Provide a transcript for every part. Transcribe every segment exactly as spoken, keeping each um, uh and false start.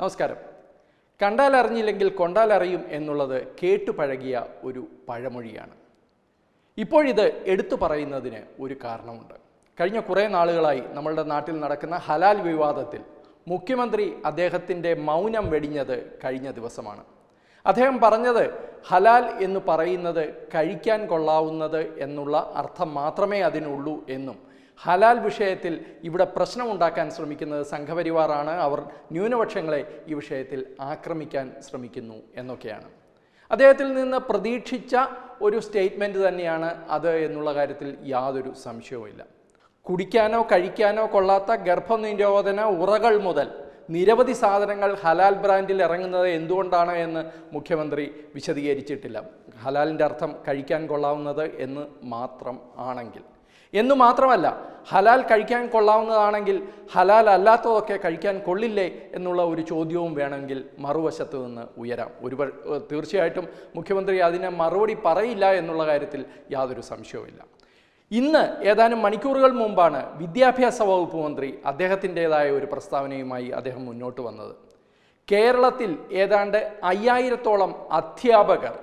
നമസ്കാരം. കണ്ടാൽ അറിഞ്ഞില്ലെങ്കിൽ കൊണ്ടാൽ അറിയും എന്നുള്ളത് കേട്ടുപഴകിയ ഒരു പഴമൊഴിയാണ്. ഇപ്പോഴിത് എടുത്തു പറയുന്നതിന് ഒരു കാരണമുണ്ട്. കഴിഞ്ഞ കുറേ നാളുകളായി നമ്മളുടെ നാട്ടിൽ നടക്കുന്ന ഹലാൽ വിവാദത്തിൽ മുഖ്യമന്ത്രി അദ്ദേഹത്തിൻ്റെ മൗനം വെടിഞ്ഞത് കഴിഞ്ഞ ദിവസമാണ്. അദ്ദേഹം പറഞ്ഞത് ഹലാൽ എന്ന് പറയുന്നത് കഴിക്കാൻ കൊള്ളാവുന്നത് എന്നുള്ള അർത്ഥം മാത്രമേ അതിനുള്ളൂ എന്നും ഹലാൽ വിഷയത്തിൽ ഇവിടെ പ്രശ്നമുണ്ടാക്കാൻ ശ്രമിക്കുന്നത് സംഘപരിവാറാണ്, അവർ ന്യൂനപക്ഷങ്ങളെ ഈ വിഷയത്തിൽ ആക്രമിക്കാൻ ശ്രമിക്കുന്നു എന്നൊക്കെയാണ്. അദ്ദേഹത്തിൽ നിന്ന് പ്രതീക്ഷിച്ച ഒരു സ്റ്റേറ്റ്മെൻറ്റ് തന്നെയാണ് അത് എന്നുള്ള കാര്യത്തിൽ യാതൊരു സംശയവുമില്ല. കുടിക്കാനോ കഴിക്കാനോ കൊള്ളാത്ത ഗർഭനിരോധന ഉറകൾ മുതൽ നിരവധി സാധനങ്ങൾ ഹലാൽ ബ്രാൻഡിൽ ഇറങ്ങുന്നത് എന്തുകൊണ്ടാണ് എന്ന് മുഖ്യമന്ത്രി വിശദീകരിച്ചിട്ടില്ല. ഹലാലിൻ്റെ അർത്ഥം കഴിക്കാൻ കൊള്ളാവുന്നത് എന്ന് മാത്രം ആണെങ്കിൽ എന്നു മാത്രമല്ല, ഹലാൽ കഴിക്കാൻ കൊള്ളാവുന്നതാണെങ്കിൽ ഹലാൽ അല്ലാത്തതൊക്കെ കഴിക്കാൻ കൊള്ളില്ലേ എന്നുള്ള ഒരു ചോദ്യവും വേണമെങ്കിൽ മറുവശത്ത് നിന്ന് ഉയരാം. ഒരു തീർച്ചയായിട്ടും മുഖ്യമന്ത്രി അതിന് മറുപടി പറയില്ല എന്നുള്ള കാര്യത്തിൽ യാതൊരു സംശയവുമില്ല. ഇന്ന് ഏതാനും മണിക്കൂറുകൾ മുമ്പാണ് വിദ്യാഭ്യാസ വകുപ്പ് മന്ത്രി അദ്ദേഹത്തിൻ്റെതായ ഒരു പ്രസ്താവനയുമായി അദ്ദേഹം മുന്നോട്ട് വന്നത്. കേരളത്തിൽ ഏതാണ്ട് അയ്യായിരത്തോളം അധ്യാപകർ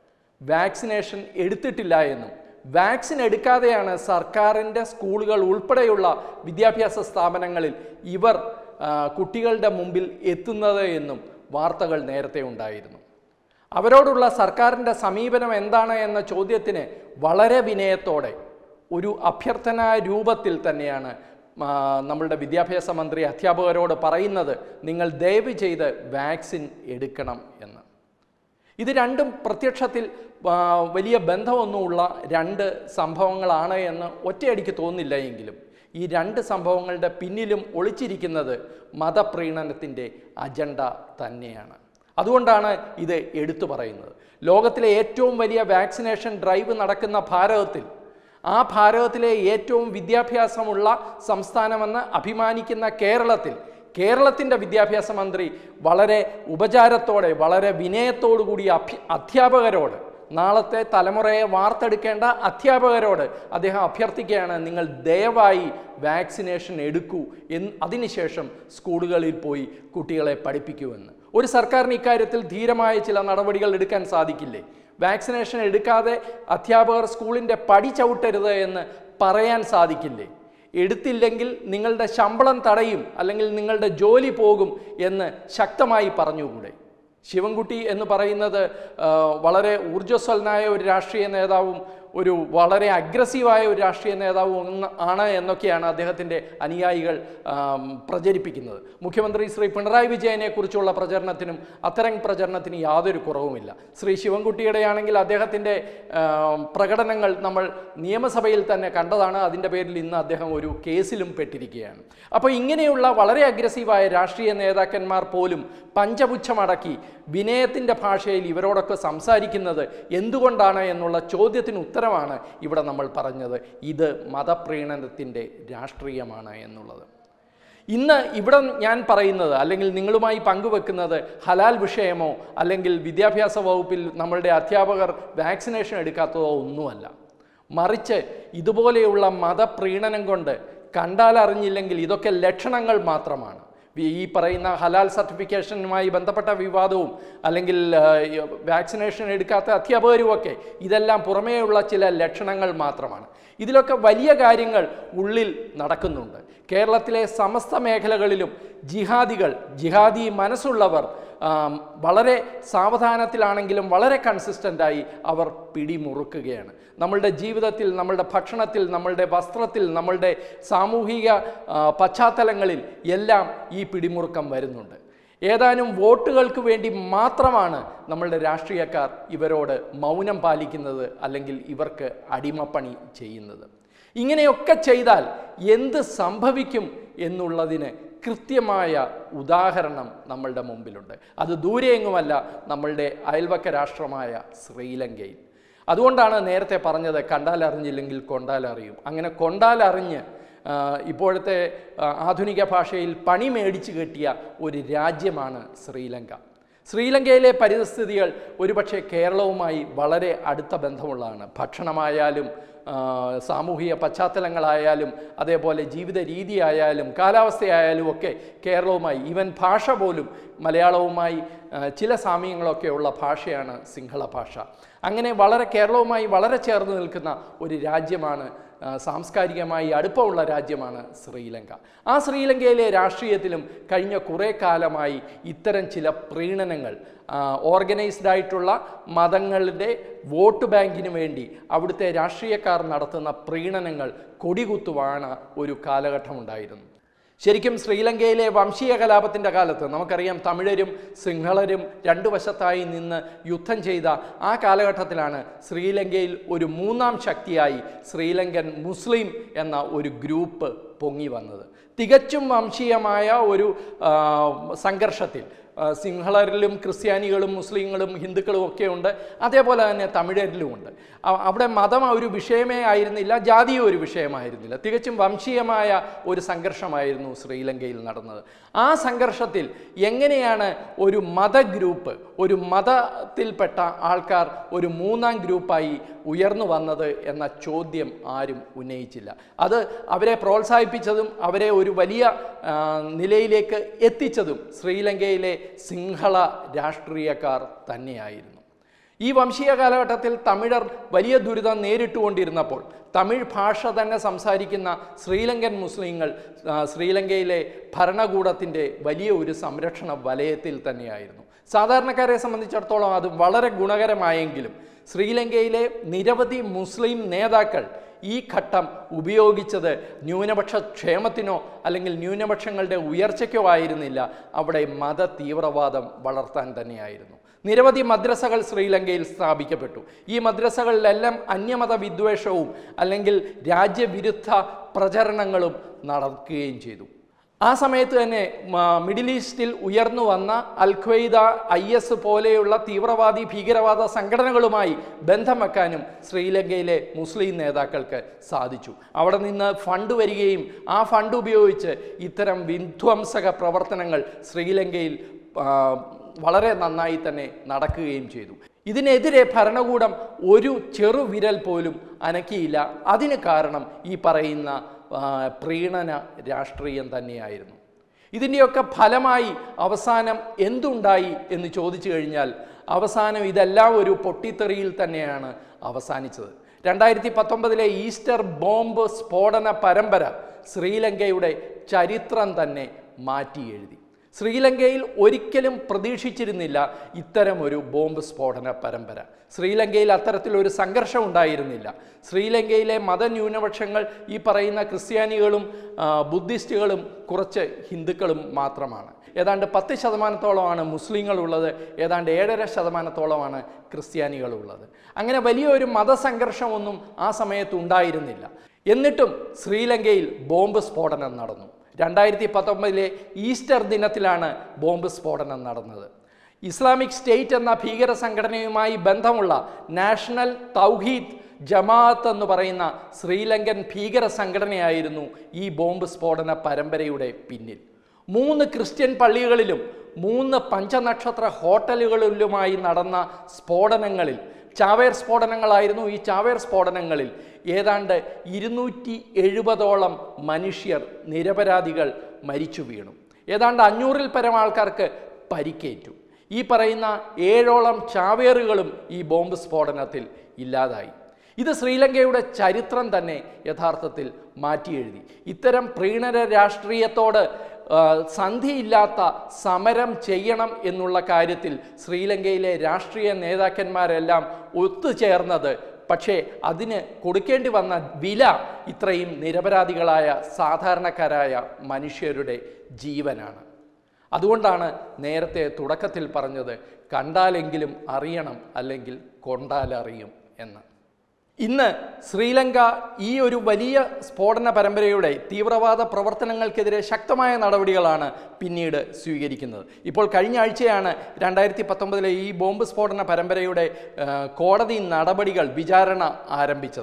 വാക്സിനേഷൻ എടുത്തിട്ടില്ല എന്നും വാക്സിൻ എടുക്കാതെയാണ് സർക്കാരിൻ്റെ സ്കൂളുകൾ ഉൾപ്പെടെയുള്ള വിദ്യാഭ്യാസ സ്ഥാപനങ്ങളിൽ ഇവർ കുട്ടികളുടെ മുമ്പിൽ എത്തുന്നത് എന്നും വാർത്തകൾ നേരത്തെ ഉണ്ടായിരുന്നു. അവരോടുള്ള സർക്കാരിൻ്റെ സമീപനം എന്താണ് എന്ന ചോദ്യത്തിന് വളരെ വിനയത്തോടെ ഒരു അഭ്യർത്ഥന രൂപത്തിൽ തന്നെയാണ് നമ്മളുടെ വിദ്യാഭ്യാസ മന്ത്രി അധ്യാപകരോട് പറയുന്നത്, നിങ്ങൾ ദയവ് ചെയ്ത് വാക്സിൻ എടുക്കണം എന്ന്. ഇത് രണ്ടും പ്രത്യക്ഷത്തിൽ വലിയ ബന്ധമൊന്നുമുള്ള രണ്ട് സംഭവങ്ങളാണ് എന്ന് ഒറ്റയടിക്ക് തോന്നില്ല എങ്കിലും ഈ രണ്ട് സംഭവങ്ങളുടെ പിന്നിലും ഒളിച്ചിരിക്കുന്നത് മതപ്രീണനത്തിൻ്റെ അജണ്ട തന്നെയാണ്. അതുകൊണ്ടാണ് ഇത് എടുത്തു പറയുന്നത്. ലോകത്തിലെ ഏറ്റവും വലിയ വാക്സിനേഷൻ ഡ്രൈവ് നടക്കുന്ന ഭാരതത്തിൽ, ആ ഭാരതത്തിലെ ഏറ്റവും വിദ്യാഭ്യാസമുള്ള സംസ്ഥാനമെന്ന് അഭിമാനിക്കുന്ന കേരളത്തിൽ കേരളത്തിൻ്റെ വിദ്യാഭ്യാസ മന്ത്രി വളരെ ഉപചാരത്തോടെ വളരെ വിനയത്തോടു കൂടി അഭ്യ അധ്യാപകരോട് നാളത്തെ തലമുറയെ വാർത്തെടുക്കേണ്ട അധ്യാപകരോട് അദ്ദേഹം അഭ്യർത്ഥിക്കുകയാണ്, നിങ്ങൾ ദയവായി വാക്സിനേഷൻ എടുക്കൂ എന്ന്, അതിനുശേഷം സ്കൂളുകളിൽ പോയി കുട്ടികളെ പഠിപ്പിക്കുമെന്ന്. ഒരു സർക്കാരിന് ഇക്കാര്യത്തിൽ ധീരമായ ചില നടപടികൾ എടുക്കാൻ സാധിക്കില്ലേ? വാക്സിനേഷൻ എടുക്കാതെ അധ്യാപകർ സ്കൂളിൻ്റെ പടി ചവിട്ടരുത് എന്ന് പറയാൻ സാധിക്കില്ലേ? എടുത്തില്ലെങ്കിൽ നിങ്ങളുടെ ശമ്പളം തടയും, അല്ലെങ്കിൽ നിങ്ങളുടെ ജോലി പോകും എന്ന് ശക്തമായി പറഞ്ഞുകൂടെ? ശിവൻകുട്ടി എന്ന് പറയുന്നത് വളരെ ഊർജ്ജസ്വലനായ ഒരു രാഷ്ട്രീയ നേതാവും ഒരു വളരെ അഗ്രസീവായ ഒരു രാഷ്ട്രീയ നേതാവും ആണ് എന്നൊക്കെയാണ് അദ്ദേഹത്തിൻ്റെ അനുയായികൾ പ്രചരിപ്പിക്കുന്നത്. മുഖ്യമന്ത്രി ശ്രീ പിണറായി വിജയനെ കുറിച്ചുള്ള പ്രചരണത്തിനും അത്തരം പ്രചരണത്തിന് യാതൊരു കുറവുമില്ല. ശ്രീ ശിവൻകുട്ടിയുടെ ആണെങ്കിൽ അദ്ദേഹത്തിൻ്റെ പ്രകടനങ്ങൾ നമ്മൾ നിയമസഭയിൽ തന്നെ കണ്ടതാണ്. അതിൻ്റെ പേരിൽ ഇന്ന് അദ്ദേഹം ഒരു കേസിലും പെട്ടിരിക്കുകയാണ്. അപ്പോൾ ഇങ്ങനെയുള്ള വളരെ അഗ്രസീവായ രാഷ്ട്രീയ നേതാക്കന്മാർ പോലും പഞ്ചപുച്ഛമടക്കി വിനയത്തിൻ്റെ ഭാഷയിൽ ഇവരോടൊക്കെ സംസാരിക്കുന്നത് എന്തുകൊണ്ടാണ് എന്നുള്ള ചോദ്യത്തിന് ഉത്തരമാണ് ഇവിടെ നമ്മൾ പറഞ്ഞത്. ഇത് മതപ്രീണനത്തിൻ്റെ രാഷ്ട്രീയമാണ് എന്നുള്ളത്. ഇന്ന് ഇവിടെ ഞാൻ പറയുന്നത്, അല്ലെങ്കിൽ നിങ്ങളുമായി പങ്കുവെക്കുന്നത് ഹലാൽ വിഷയമോ അല്ലെങ്കിൽ വിദ്യാഭ്യാസ വകുപ്പിൽ നമ്മളുടെ അധ്യാപകർ വാക്സിനേഷൻ എടുക്കാത്തതോ ഒന്നുമല്ല. മറിച്ച് ഇതുപോലെയുള്ള മതപ്രീണനം കൊണ്ട് കണ്ടാൽ അറിഞ്ഞില്ലെങ്കിൽ ഇതൊക്കെ ലക്ഷണങ്ങൾ മാത്രമാണ്. ഈ പറയുന്ന ഹലാൽ സർട്ടിഫിക്കേഷനുമായി ബന്ധപ്പെട്ട വിവാദവും അല്ലെങ്കിൽ വാക്സിനേഷൻ എടുക്കാത്ത അധ്യാപകരുമൊക്കെ ഇതെല്ലാം പുറമേയുള്ള ചില ലക്ഷണങ്ങൾ മാത്രമാണ്. ഇതിലൊക്കെ വലിയ കാര്യങ്ങൾ ഉള്ളിൽ നടക്കുന്നുണ്ട്. കേരളത്തിലെ സമസ്ത മേഖലകളിലും ജിഹാദികൾ, ജിഹാദി മനസ്സുള്ളവർ വളരെ സാവധാനത്തിലാണെങ്കിലും വളരെ കൺസിസ്റ്റൻ്റായി അവർ പിടിമുറുക്കുകയാണ്. നമ്മളുടെ ജീവിതത്തിൽ, നമ്മളുടെ ഭക്ഷണത്തിൽ, നമ്മളുടെ വസ്ത്രത്തിൽ, നമ്മളുടെ സാമൂഹിക പശ്ചാത്തലങ്ങളിൽ എല്ലാം ഈ പിടിമുറുക്കം വരുന്നുണ്ട്. ഏതാനും വോട്ടുകൾക്ക് വേണ്ടി മാത്രമാണ് നമ്മളുടെ രാഷ്ട്രീയക്കാർ ഇവരോട് മൗനം പാലിക്കുന്നത്, അല്ലെങ്കിൽ ഇവർക്ക് അടിമപ്പണി ചെയ്യുന്നത്. ഇങ്ങനെയൊക്കെ ചെയ്താൽ എന്ത് സംഭവിക്കും എന്നുള്ളതിന് കൃത്യമായ ഉദാഹരണം നമ്മളുടെ മുമ്പിലുണ്ട്. അത് ദൂരെയെങ്ങുമല്ല, നമ്മളുടെ അയൽവക്ക രാഷ്ട്രമായ ശ്രീലങ്കയിൽ. അതുകൊണ്ടാണ് നേരത്തെ പറഞ്ഞത് കണ്ടാൽ അറിഞ്ഞില്ലെങ്കിൽ കൊണ്ടാൽ അറിയും. അങ്ങനെ കൊണ്ടാൽ അറിഞ്ഞ് ഇപ്പോഴത്തെ ആധുനിക ഭാഷയിൽ പണി മേടിച്ചു കെട്ടിയ ഒരു രാജ്യമാണ് ശ്രീലങ്ക. ശ്രീലങ്കയിലെ പരിസ്ഥിതികൾ ഒരുപക്ഷെ കേരളവുമായി വളരെ അടുത്ത ബന്ധമുള്ളതാണ്. ഭക്ഷണമായാലും സാമൂഹിക പശ്ചാത്തലങ്ങളായാലും അതേപോലെ ജീവിത രീതിയായാലും കാലാവസ്ഥയായാലും ഒക്കെ കേരളവുമായി, ഈവൻ ഭാഷ പോലും മലയാളവുമായി ചില സാമ്യങ്ങളൊക്കെ ഉള്ള ഭാഷയാണ് സിംഹള ഭാഷ. അങ്ങനെ വളരെ കേരളവുമായി വളരെ ചേർന്ന് നിൽക്കുന്ന ഒരു രാജ്യമാണ്, സാംസ്കാരികമായി അടുപ്പമുള്ള രാജ്യമാണ് ശ്രീലങ്ക. ആ ശ്രീലങ്കയിലെ രാഷ്ട്രീയത്തിലും കഴിഞ്ഞ കുറേ കാലമായി ഇത്തരം ചില പ്രീണനങ്ങൾ, ഓർഗനൈസ്ഡ് ആയിട്ടുള്ള മതങ്ങളുടെ വോട്ട് ബാങ്കിന് വേണ്ടി അവിടുത്തെ രാഷ്ട്രീയക്കാർ നടത്തുന്ന പ്രീണനങ്ങൾ കൊടികുത്തുവാണ് ഒരു കാലഘട്ടമുണ്ടായിരുന്നു. ശരിക്കും ശ്രീലങ്കയിലെ വംശീയ കലാപത്തിൻ്റെ കാലത്ത് നമുക്കറിയാം, തമിഴരും സിംഹളരും രണ്ടു വശത്തായി നിന്ന് യുദ്ധം ചെയ്ത ആ കാലഘട്ടത്തിലാണ് ശ്രീലങ്കയിൽ ഒരു മൂന്നാം ശക്തിയായി ശ്രീലങ്കൻ മുസ്ലിം എന്ന ഒരു ഗ്രൂപ്പ് പൊങ്ങി വന്നത്. തികച്ചും വംശീയമായ ഒരു സംഘർഷത്തിൽ സിംഹളരിലും ക്രിസ്ത്യാനികളും മുസ്ലിങ്ങളും ഹിന്ദുക്കളും ഒക്കെ ഉണ്ട്, അതേപോലെ തന്നെ തമിഴരിലുമുണ്ട്. അവിടെ മതം ഒരു വിഷയമേ ആയിരുന്നില്ല, ജാതിയും ഒരു വിഷയമായിരുന്നില്ല. തികച്ചും വംശീയമായ ഒരു സംഘർഷമായിരുന്നു ശ്രീലങ്കയിൽ നടന്നത്. ആ സംഘർഷത്തിൽ എങ്ങനെയാണ് ഒരു മത ഗ്രൂപ്പ്, ഒരു മതത്തിൽപ്പെട്ട ആൾക്കാർ ഒരു മൂന്നാം ഗ്രൂപ്പായി ഉയർന്നു വന്നത് എന്ന ചോദ്യം ആരും ഉന്നയിച്ചില്ല. അത് അവരെ പ്രോത്സാഹിപ്പിച്ചതും അവരെ ഒരു വലിയ നിലയിലേക്ക് എത്തിച്ചതും ശ്രീലങ്കയിലെ സിംഹള രാഷ്ട്രീയക്കാർ തന്നെയായിരുന്നു. ഈ വംശീയ കാലഘട്ടത്തിൽ തമിഴർ വലിയ ദുരിതം നേരിട്ടുകൊണ്ടിരുന്നപ്പോൾ തമിഴ് ഭാഷ തന്നെ സംസാരിക്കുന്ന ശ്രീലങ്കൻ മുസ്ലിങ്ങൾ ശ്രീലങ്കയിലെ ഭരണകൂടത്തിൻ്റെ വലിയ ഒരു സംരക്ഷണ വലയത്തിൽ തന്നെയായിരുന്നു. സാധാരണക്കാരെ സംബന്ധിച്ചിടത്തോളം അത് വളരെ ഗുണകരമായെങ്കിലും ശ്രീലങ്കയിലെ നിരവധി മുസ്ലിം നേതാക്കൾ ഈ ഘട്ടം ഉപയോഗിച്ചത് ന്യൂനപക്ഷ ക്ഷേമത്തിനോ അല്ലെങ്കിൽ ന്യൂനപക്ഷങ്ങളുടെ ഉയർച്ചയ്ക്കോ ആയിരുന്നില്ല, അവിടെ മത തീവ്രവാദം വളർത്താൻ തന്നെയായിരുന്നു. നിരവധി മദ്രസകൾ ശ്രീലങ്കയിൽ സ്ഥാപിക്കപ്പെട്ടു. ഈ മദ്രസകളിലെല്ലാം അന്യമത വിദ്വേഷവും അല്ലെങ്കിൽ രാജ്യവിരുദ്ധ പ്രചരണങ്ങളും നടക്കുകയും ചെയ്തു. ആ സമയത്ത് തന്നെ മിഡിൽ ഈസ്റ്റിൽ ഉയർന്നു വന്ന അൽ ഖ്വയ്ദ, ഐ എസ് പോലെയുള്ള തീവ്രവാദി ഭീകരവാദ സംഘടനകളുമായി ബന്ധം വെക്കാനും ശ്രീലങ്കയിലെ മുസ്ലിം നേതാക്കൾക്ക് സാധിച്ചു. അവിടെ നിന്ന് ഫണ്ട് വരികയും ആ ഫണ്ട് ഉപയോഗിച്ച് ഇത്തരം വിധ്വംസക പ്രവർത്തനങ്ങൾ ശ്രീലങ്കയിൽ വളരെ നന്നായി തന്നെ നടക്കുകയും ചെയ്തു. ഇതിനെതിരെ ഭരണകൂടം ഒരു ചെറുവിരൽ പോലും അനക്കിയില്ല. അതിന് കാരണം ഈ പറയുന്ന പ്രീണന രാഷ്ട്രീയം തന്നെയായിരുന്നു. ഇതിൻ്റെയൊക്കെ ഫലമായി അവസാനം എന്തുണ്ടായി എന്ന് ചോദിച്ചു കഴിഞ്ഞാൽ അവസാനം ഇതെല്ലാം ഒരു പൊട്ടിത്തെറിയിൽ തന്നെയാണ് അവസാനിച്ചത്. രണ്ടായിരത്തി പത്തൊമ്പതിലെ ഈസ്റ്റർ ബോംബ് സ്ഫോടന പരമ്പര ശ്രീലങ്കയുടെ ചരിത്രം തന്നെ മാറ്റി എഴുതി. ശ്രീലങ്കയിൽ ഒരിക്കലും പ്രതീക്ഷിച്ചിരുന്നില്ല ഇത്തരമൊരു ബോംബ് സ്ഫോടന പരമ്പര. ശ്രീലങ്കയിൽ അത്തരത്തിലൊരു സംഘർഷം ഉണ്ടായിരുന്നില്ല. ശ്രീലങ്കയിലെ മതന്യൂനപക്ഷങ്ങൾ ഈ പറയുന്ന ക്രിസ്ത്യാനികളും ബുദ്ധിസ്റ്റുകളും കുറച്ച് ഹിന്ദുക്കളും മാത്രമാണ്. ഏതാണ്ട് പത്ത് ശതമാനത്തോളമാണ് മുസ്ലിങ്ങളുള്ളത്, ഏതാണ്ട് ഏഴര ശതമാനത്തോളമാണ് ക്രിസ്ത്യാനികളുള്ളത്. അങ്ങനെ വലിയൊരു മതസംഘർഷമൊന്നും ആ സമയത്ത് ഉണ്ടായിരുന്നില്ല. എന്നിട്ടും ശ്രീലങ്കയിൽ ബോംബ് സ്ഫോടനം നടന്നു. രണ്ടായിരത്തി പത്തൊമ്പതിലെ ഈസ്റ്റർ ദിനത്തിലാണ് ബോംബ് സ്ഫോടനം നടന്നത്. ഇസ്ലാമിക് സ്റ്റേറ്റ് എന്ന ഭീകര സംഘടനയുമായി ബന്ധമുള്ള നാഷണൽ തൗഹീദ് ജമാഅത്ത് എന്ന് പറയുന്ന ശ്രീലങ്കൻ ഭീകര സംഘടനയായിരുന്നു ഈ ബോംബ് സ്ഫോടന പരമ്പരയുടെ പിന്നിൽ. മൂന്ന് ക്രിസ്ത്യൻ പള്ളികളിലും മൂന്ന് പഞ്ചനക്ഷത്ര ഹോട്ടലുകളിലുമായി നടന്ന സ്ഫോടനങ്ങളിൽ, ചാവേർ സ്ഫോടനങ്ങളായിരുന്നു ഈ ചാവേർ സ്ഫോടനങ്ങളിൽ ഏതാണ്ട് ഇരുന്നൂറ്റി എഴുപതോളം മനുഷ്യർ നിരപരാധികൾ മരിച്ചു വീണു. ഏതാണ്ട് അഞ്ഞൂറിൽ പരം ആൾക്കാർക്ക് പരിക്കേറ്റു. ഈ പറയുന്ന ഏഴോളം ചാവേറുകളും ഈ ബോംബ് സ്ഫോടനത്തിൽ ഇല്ലാതായി. ഇത് ശ്രീലങ്കയുടെ ചരിത്രം തന്നെ യഥാർത്ഥത്തിൽ മാറ്റിയെഴുതി. ഇത്തരം പ്രീണന രാഷ്ട്രീയത്തോട് സന്ധിയില്ലാത്ത സമരം ചെയ്യണം എന്നുള്ള കാര്യത്തിൽ ശ്രീലങ്കയിലെ രാഷ്ട്രീയ നേതാക്കന്മാരെല്ലാം ഒത്തുചേർന്നത്. പക്ഷേ അതിന് കൊടുക്കേണ്ടി വന്ന വില ഇത്രയും നിരപരാധികളായ സാധാരണക്കാരായ മനുഷ്യരുടെ ജീവനാണ്. അതുകൊണ്ടാണ് നേരത്തെ തുടക്കത്തിൽ പറഞ്ഞത്, കണ്ടാലെങ്കിലും അറിയണം, അല്ലെങ്കിൽ കൊണ്ടാലറിയും എന്ന്. ഇന്ന് ശ്രീലങ്ക ഈ ഒരു വലിയ സ്ഫോടന പരമ്പരയുടെ തീവ്രവാദ പ്രവർത്തനങ്ങൾക്കെതിരെ ശക്തമായ നടപടികളാണ് പിന്നീട് സ്വീകരിക്കുന്നത്. ഇപ്പോൾ കഴിഞ്ഞ ആഴ്ചയാണ് രണ്ടായിരത്തി പത്തൊമ്പതിലെ ഈ ബോംബ് സ്ഫോടന പരമ്പരയുടെ കോടതി നടപടികൾ, വിചാരണ ആരംഭിച്ചത്.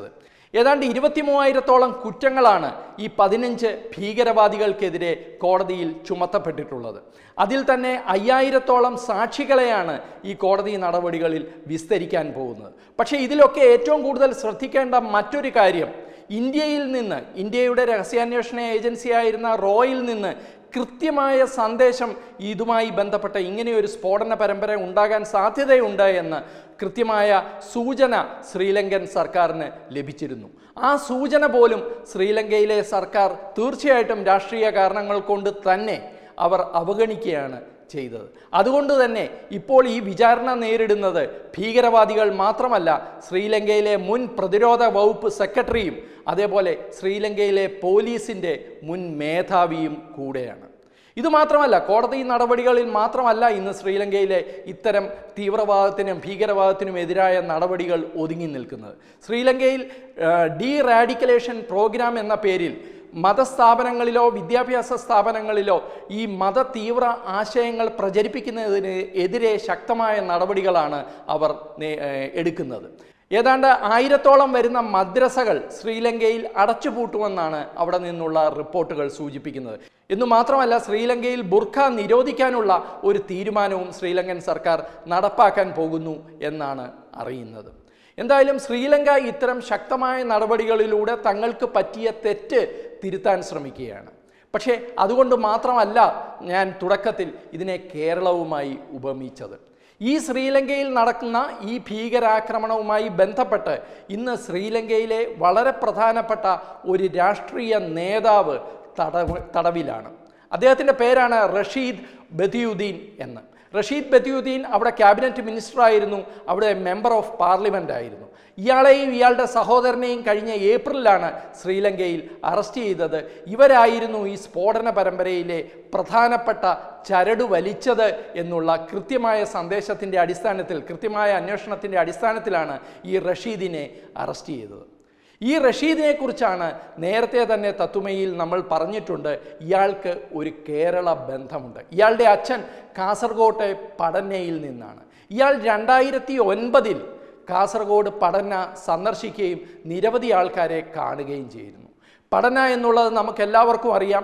ഏതാണ്ട് ഇരുപത്തി മൂവായിരത്തോളം കുറ്റങ്ങളാണ് ഈ പതിനഞ്ച് ഭീകരവാദികൾക്കെതിരെ കോടതിയിൽ ചുമത്തപ്പെട്ടിട്ടുള്ളത്. അതിൽ തന്നെ അയ്യായിരത്തോളം സാക്ഷികളെയാണ് ഈ കോടതി നടപടികളിൽ വിസ്തരിക്കാൻ പോകുന്നത്. പക്ഷേ ഇതിലൊക്കെ ഏറ്റവും കൂടുതൽ ശ്രദ്ധിക്കേണ്ട മറ്റൊരു കാര്യം, ഇന്ത്യയിൽ നിന്ന്, ഇന്ത്യയുടെ രഹസ്യാന്വേഷണ ഏജൻസിയായിരുന്ന റോയിൽ നിന്ന് കൃത്യമായ സന്ദേശം ഇതുമായി ബന്ധപ്പെട്ട ഇങ്ങനെയൊരു സ്ഫോടന പരമ്പര ഉണ്ടാകാൻ സാധ്യതയുണ്ട് എന്ന് കൃത്യമായ സൂചന ശ്രീലങ്കൻ സർക്കാരിന് ലഭിച്ചിരുന്നു. ആ സൂചന പോലും ശ്രീലങ്കയിലെ സർക്കാർ തീർച്ചയായിട്ടും രാഷ്ട്രീയ കാരണങ്ങൾ കൊണ്ട് തന്നെ അവർ അവഗണിക്കുകയാണ് ചെയ്തത്. അതുകൊണ്ട് തന്നെ ഇപ്പോൾ ഈ വിചാരണ നേരിടുന്നത് ഭീകരവാദികൾ മാത്രമല്ല, ശ്രീലങ്കയിലെ മുൻ പ്രതിരോധ വകുപ്പ് സെക്രട്ടറിയും അതേപോലെ ശ്രീലങ്കയിലെ പോലീസിൻ്റെ മുൻ മേധാവിയും കൂടെയാണ്. ഇതുമാത്രമല്ല, കോടതി നടപടികളിൽ മാത്രമല്ല ഇന്ന് ശ്രീലങ്കയിലെ ഇത്തരം തീവ്രവാദത്തിനും ഭീകരവാദത്തിനും എതിരായ നടപടികൾ ഒതുങ്ങി നിൽക്കുന്നത്. ശ്രീലങ്കയിൽ ഡീ റാഡിക്കലേഷൻ പ്രോഗ്രാം എന്ന പേരിൽ മതസ്ഥാപനങ്ങളിലോ വിദ്യാഭ്യാസ സ്ഥാപനങ്ങളിലോ ഈ മത തീവ്ര ആശയങ്ങൾ പ്രചരിപ്പിക്കുന്നതിന് എതിരെ ശക്തമായ നടപടികളാണ് അവർ എടുക്കുന്നത്. ഏതാണ്ട് ആയിരത്തോളം വരുന്ന മദ്രസകൾ ശ്രീലങ്കയിൽ അടച്ചുപൂട്ടുമെന്നാണ് അവിടെ നിന്നുള്ള റിപ്പോർട്ടുകൾ സൂചിപ്പിക്കുന്നത്. എന്നു മാത്രമല്ല, ശ്രീലങ്കയിൽ ബുർഖ നിരോധിക്കാനുള്ള ഒരു തീരുമാനവും ശ്രീലങ്കൻ സർക്കാർ നടപ്പാക്കാൻ പോകുന്നു എന്നാണ് അറിയുന്നത്. എന്തായാലും ശ്രീലങ്ക ഇത്തരം ശക്തമായ നടപടികളിലൂടെ തങ്ങൾക്ക് പറ്റിയ തെറ്റ് തിരുത്താൻ ശ്രമിക്കുകയാണ്. പക്ഷേ അതുകൊണ്ട് മാത്രമല്ല ഞാൻ തുടക്കത്തിൽ ഇതിനെ കേരളവുമായി ഉപമിച്ചത്. ഈ ശ്രീലങ്കയിൽ നടക്കുന്ന ഈ ഭീകരാക്രമണവുമായി ബന്ധപ്പെട്ട് ഇന്ന് ശ്രീലങ്കയിലെ വളരെ പ്രധാനപ്പെട്ട ഒരു രാഷ്ട്രീയ നേതാവ് തടവ് തടവിലാണ്. അദ്ദേഹത്തിൻ്റെ പേരാണ് റഷീദ് ബദിയുദ്ദീൻ എന്ന്. റഷീദ് ബദിയുദ്ദീൻ അവിടെ ക്യാബിനറ്റ് മിനിസ്റ്റർ ആയിരുന്നു, അവിടെ മെമ്പർ ഓഫ് പാർലമെൻ്റ് ആയിരുന്നു. ഇയാളെയും ഇയാളുടെ സഹോദരനെയും കഴിഞ്ഞ ഏപ്രിലാണ് ശ്രീലങ്കയിൽ അറസ്റ്റ് ചെയ്തത്. ഇവരായിരുന്നു ഈ സ്ഫോടന പരമ്പരയിലെ പ്രധാനപ്പെട്ട ചരട് വലിച്ചത് എന്നുള്ള കൃത്യമായ സന്ദേശത്തിൻ്റെ അടിസ്ഥാനത്തിൽ, കൃത്യമായ അന്വേഷണത്തിൻ്റെ അടിസ്ഥാനത്തിലാണ് ഈ റഷീദിനെ അറസ്റ്റ് ചെയ്തത്. ഈ റഷീദിനെ കുറിച്ചാണ് നേരത്തെ തന്നെ തത്തുമയിൽ നമ്മൾ പറഞ്ഞിട്ടുണ്ട്, ഇയാൾക്ക് ഒരു കേരള ബന്ധമുണ്ട്. ഇയാളുടെ അച്ഛൻ കാസർഗോട്ടെ പടന്നയിൽ നിന്നാണ്. ഇയാൾ രണ്ടായിരത്തി ഒൻപതിൽ കാസർഗോഡ് പടന്ന സന്ദർശിക്കുകയും നിരവധി ആൾക്കാരെ കാണുകയും ചെയ്തിരുന്നു. പടന്ന എന്നുള്ളത് നമുക്കെല്ലാവർക്കും അറിയാം,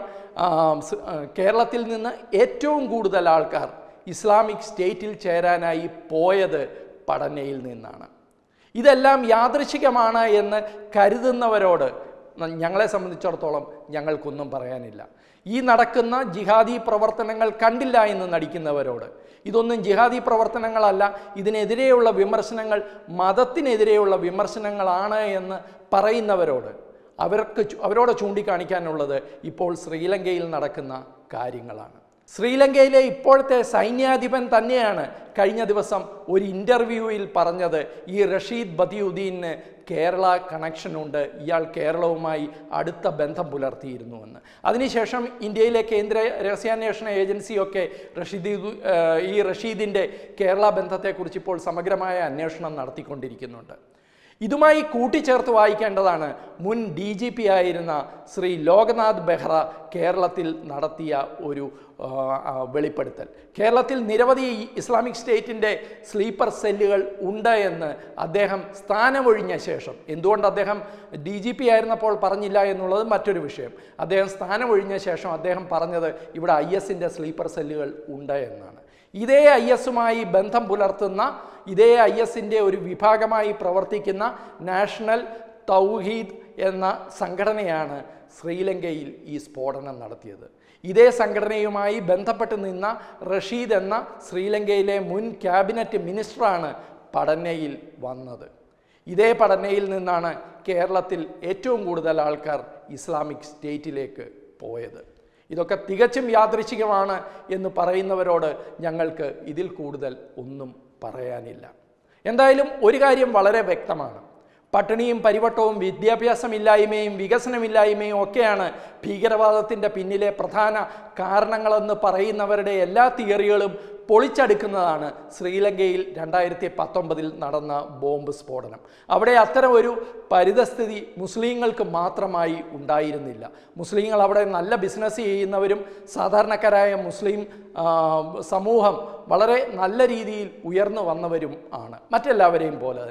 കേരളത്തിൽ നിന്ന് ഏറ്റവും കൂടുതൽ ആൾക്കാർ ഇസ്ലാമിക് സ്റ്റേറ്റിൽ ചേരാനായി പോയത് പടന്നയിൽ നിന്നാണ്. ഇതെല്ലാം യാദൃച്ഛികമാണ് എന്ന് കരുതുന്നവരോട് ഞങ്ങളെ സംബന്ധിച്ചിടത്തോളം ഞങ്ങൾക്കൊന്നും പറയാനില്ല. ഈ നടക്കുന്ന ജിഹാദി പ്രവർത്തനങ്ങൾ കണ്ടില്ല എന്ന് നടിക്കുന്നവരോട്, ഇതൊന്നും ജിഹാദി പ്രവർത്തനങ്ങളല്ല, ഇതിനെതിരെയുള്ള വിമർശനങ്ങൾ മതത്തിനെതിരെയുള്ള വിമർശനങ്ങളാണ് എന്ന് പറയുന്നവരോട് അവർക്ക് അവരോട് ചൂണ്ടിക്കാണിക്കാനുള്ളത് ഇപ്പോൾ ശ്രീലങ്കയിൽ നടക്കുന്ന കാര്യങ്ങളാണ്. ശ്രീലങ്കയിലെ ഇപ്പോഴത്തെ സൈന്യാധിപൻ തന്നെയാണ് കഴിഞ്ഞ ദിവസം ഒരു ഇൻ്റർവ്യൂവിൽ പറഞ്ഞത് ഈ റഷീദ് ബദിയുദ്ദീന് കേരള കണക്ഷനുണ്ട്, ഇയാൾ കേരളവുമായി അടുത്ത ബന്ധം പുലർത്തിയിരുന്നുവെന്ന്. അതിനുശേഷം ഇന്ത്യയിലെ കേന്ദ്ര രഹസ്യാന്വേഷണ ഏജൻസിയൊക്കെ റഷീദ് ഈ റഷീദിൻ്റെ കേരള ബന്ധത്തെക്കുറിച്ച് ഇപ്പോൾ സമഗ്രമായ അന്വേഷണം നടത്തിക്കൊണ്ടിരിക്കുന്നുണ്ട്. ഇതുമായി കൂട്ടിച്ചേർത്ത് വായിക്കേണ്ടതാണ് മുൻ ഡി ജി പി ആയിരുന്ന ശ്രീ ലോക്നാഥ് ബെഹ്റ കേരളത്തിൽ നടത്തിയ ഒരു വെളിപ്പെടുത്തൽ. കേരളത്തിൽ നിരവധി ഇസ്ലാമിക് സ്റ്റേറ്റിൻ്റെ സ്ലീപ്പർ സെല്ലുകൾ ഉണ്ട് എന്ന് അദ്ദേഹം സ്ഥാനമൊഴിഞ്ഞ ശേഷം, എന്തുകൊണ്ട് അദ്ദേഹം ഡി ജി പി ആയിരുന്നപ്പോൾ പറഞ്ഞില്ല എന്നുള്ളത് മറ്റൊരു വിഷയം, അദ്ദേഹം സ്ഥാനമൊഴിഞ്ഞ ശേഷം അദ്ദേഹം പറഞ്ഞത് ഇവിടെ ഐ എസിൻ്റെ സ്ലീപ്പർ സെല്ലുകൾ ഉണ്ട് എന്നാണ്. ഇതേ ഐ എസുമായി ബന്ധം പുലർത്തുന്ന, ഇതേ ഐ എസിൻ്റെ ഒരു വിഭാഗമായി പ്രവർത്തിക്കുന്ന നാഷണൽ തൗഹീദ് എന്ന സംഘടനയാണ് ശ്രീലങ്കയിൽ ഈ സ്ഫോടനം നടത്തിയത്. ഇതേ സംഘടനയുമായി ബന്ധപ്പെട്ട് നിന്ന റഷീദ് എന്ന ശ്രീലങ്കയിലെ മുൻ ക്യാബിനറ്റ് മിനിസ്റ്ററാണ് പടന്നയിൽ വന്നത്. ഇതേ പടന്നയിൽ നിന്നാണ് കേരളത്തിൽ ഏറ്റവും കൂടുതൽ ആൾക്കാർ ഇസ്ലാമിക് സ്റ്റേറ്റിലേക്ക് പോയത്. ഇതൊക്കെ തികച്ചും യാദൃച്ഛികമാണ് എന്ന് പറയുന്നവരോട് ഞങ്ങൾക്ക് ഇതിൽ കൂടുതൽ ഒന്നും പറയാനില്ല. എന്തായാലും ഒരു കാര്യം വളരെ വ്യക്തമാണ്, പട്ടിണിയും പരിവട്ടവും വിദ്യാഭ്യാസമില്ലായ്മയും വികസനമില്ലായ്മയും ഒക്കെയാണ് ഭീകരവാദത്തിൻ്റെ പിന്നിലെ പ്രധാന കാരണങ്ങളെന്ന് പറയുന്നവരുടെ എല്ലാ തിയറികളും പൊളിച്ചടുക്കുന്നതാണ് ശ്രീലങ്കയിൽ രണ്ടായിരത്തി പത്തൊമ്പതിൽ നടന്ന ബോംബ് സ്ഫോടനം. അവിടെ അത്തരം ഒരു പരിതസ്ഥിതി മുസ്ലിങ്ങൾക്ക് മാത്രമായി ഉണ്ടായിരുന്നില്ല. മുസ്ലിങ്ങൾ അവിടെ നല്ല ബിസിനസ് ചെയ്യുന്നവരും സാധാരണക്കാരായ മുസ്ലിം സമൂഹം വളരെ നല്ല രീതിയിൽ ഉയർന്നു വന്നവരും ആണ്, മറ്റെല്ലാവരെയും പോലെ തന്നെ.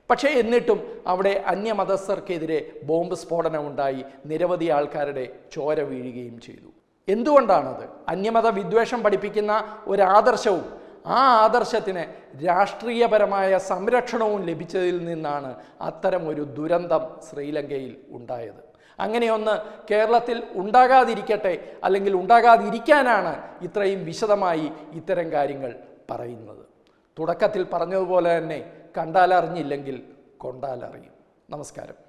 പക്ഷേ എന്നിട്ടും അവിടെ അന്യമതസ്ഥർക്കെതിരെ ബോംബ് സ്ഫോടനമുണ്ടായി, നിരവധി ആൾക്കാരുടെ ചോര വീഴുകയും ചെയ്തു. എന്തുകൊണ്ടാണത്? അന്യമത വിദ്വേഷം പഠിപ്പിക്കുന്ന ഒരാദർശവും ആ ആദർശത്തിന് രാഷ്ട്രീയപരമായ സംരക്ഷണവും ലഭിച്ചതിൽ നിന്നാണ് അത്തരം ഒരു ദുരന്തം ശ്രീലങ്കയിൽ ഉണ്ടായത്. അങ്ങനെയൊന്ന് കേരളത്തിൽ ഉണ്ടാകാതിരിക്കട്ടെ, അല്ലെങ്കിൽ ഉണ്ടാകാതിരിക്കാനാണ് ഇത്രയും വിശദമായി ഇത്തരം കാര്യങ്ങൾ പറയുന്നത്. തുടക്കത്തിൽ പറഞ്ഞതുപോലെ തന്നെ കണ്ടാലറിഞ്ഞില്ലെങ്കിൽ കൊണ്ടാലറിയും. നമസ്കാരം.